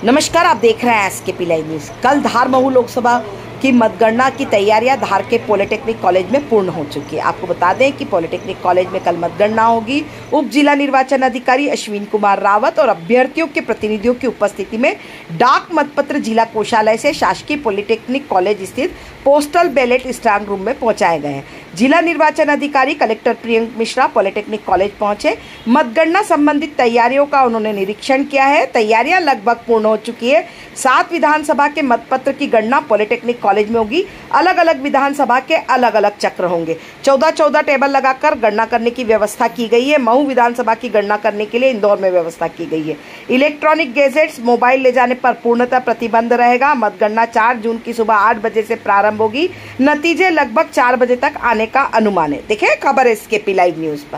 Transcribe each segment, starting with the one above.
नमस्कार, आप देख रहे हैं एसकेपी लाइव न्यूज। कल धार महू लोकसभा की मतगणना की तैयारियां धार के पॉलिटेक्निक कॉलेज में पूर्ण हो चुकी है। आपको बता दें कि पॉलिटेक्निक कॉलेज में कल मतगणना होगी। उप जिला निर्वाचन अधिकारी अश्विन कुमार रावत और अभ्यर्थियों के प्रतिनिधियों की उपस्थिति में डाक मतपत्र जिला कोषालय से शासकीय पॉलिटेक्निक कॉलेज स्थित पोस्टल बैलेट स्ट्रांग रूम में पहुंचाए गए हैं। जिला निर्वाचन अधिकारी collector Priyank Mishra polytechnic college पहुंचे। मतगणना संबंधित तैयारियों का उन्होंने निरीक्षण किया है। तैयारियां लगभग पूर्ण हो चुकी है। 7 विधानसभा के मतपत्र की गणना पॉलिटेक्निक कॉलेज में होगी। अलग अलग विधानसभा के अलग अलग चक्र होंगे। 14 टेबल लगाकर गणना करने की व्यवस्था की गई है। महू विधानसभा की गणना करने के लिए इंदौर में व्यवस्था की गई है। इलेक्ट्रॉनिक गैजेट्स मोबाइल ले जाने पर पूर्णतः प्रतिबंध रहेगा। मतगणना 4 जून की सुबह 8 बजे से प्रारंभ होगी। नतीजे लगभग 4 बजे तक आने का अनुमान है। देखिए खबर एसकेपी लाइव न्यूज पर।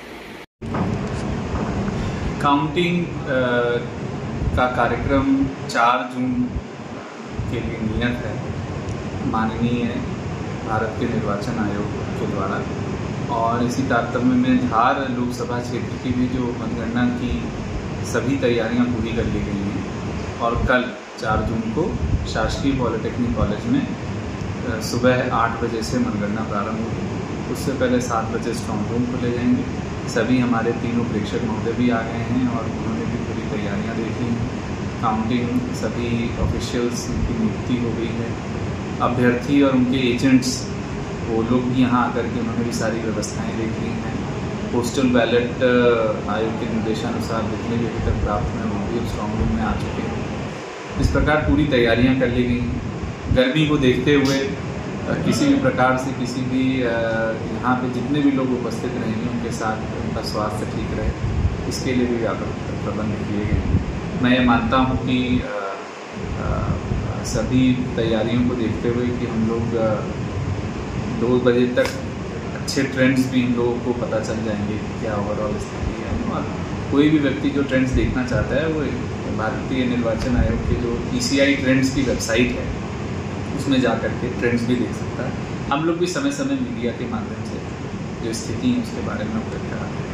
काउंटिंग का कार्यक्रम 4 जून के लिए नियत है माननीय भारत के निर्वाचन आयोग के द्वारा, और इसी तारतम्य में धार लोकसभा क्षेत्र की भी जो मतगणना की सभी तैयारियां पूरी कर ली गई हैं और कल 4 जून को शासकीय पॉलिटेक्निक कॉलेज में सुबह 8 बजे से मतगणना प्रारंभ होगी। उससे पहले 7 बजे स्ट्रॉन्ग रूम खोले जाएंगे। सभी हमारे तीनों प्रेक्षक महोदय भी आ गए हैं और उन्होंने भी पूरी तैयारियां देखी हैं। काउंटिंग सभी ऑफिशियल्स की नियुक्ति हो गई है। अभ्यर्थी और उनके एजेंट्स वो लोग भी यहाँ आकर के उन्होंने भी सारी व्यवस्थाएं देख ली हैं। पोस्टल बैलेट आयोग के निर्देशानुसार जितने भी अभी तक प्राप्त हैं वो भी स्ट्रॉन्ग रूम में आ चुके हैं। इस प्रकार पूरी तैयारियां कर ली गई हैं। गर्मी को देखते हुए किसी भी प्रकार से किसी भी यहाँ पे जितने भी लोग उपस्थित रहेंगे उनके साथ उनका स्वास्थ्य ठीक रहे, इसके लिए भी व्यापक प्रबंध किए गए हैं। मैं ये मानता हूँ कि सभी तैयारियों को देखते हुए कि हम लोग 2 बजे तक अच्छे ट्रेंड्स भी हम लोगों को पता चल जाएंगे कि क्या ओवरऑल स्थिति है। और कोई भी व्यक्ति जो ट्रेंड्स देखना चाहता है वो भारतीय निर्वाचन आयोग के जो ECI ट्रेंड्स की वेबसाइट है उसमें जा कर के ट्रेंड्स भी देख सकता है। हम लोग भी समय समय मीडिया के माध्यम से जो स्थिति है उसके बारे में अवगत कराते हैं।